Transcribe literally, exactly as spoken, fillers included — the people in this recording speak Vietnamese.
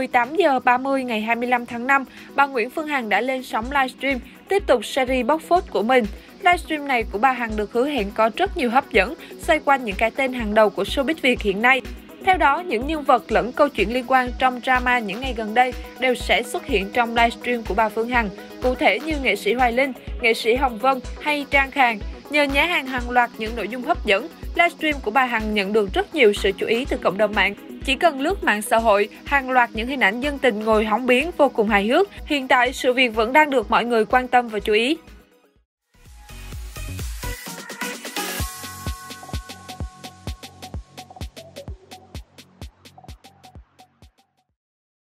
mười tám giờ ba mươi ngày hai mươi lăm tháng năm, bà Nguyễn Phương Hằng đã lên sóng livestream tiếp tục series bóc phốt của mình. Livestream này của bà Hằng được hứa hẹn có rất nhiều hấp dẫn, xoay quanh những cái tên hàng đầu của showbiz Việt hiện nay. Theo đó, những nhân vật lẫn câu chuyện liên quan trong drama những ngày gần đây đều sẽ xuất hiện trong livestream của bà Phương Hằng, cụ thể như nghệ sĩ Hoài Linh, nghệ sĩ Hồng Vân hay Trang Khàn. Nhờ nhá hàng hàng loạt những nội dung hấp dẫn, livestream của bà Hằng nhận được rất nhiều sự chú ý từ cộng đồng mạng. Chỉ cần lướt mạng xã hội, hàng loạt những hình ảnh dân tình ngồi hóng biến vô cùng hài hước. Hiện tại, sự việc vẫn đang được mọi người quan tâm và chú ý.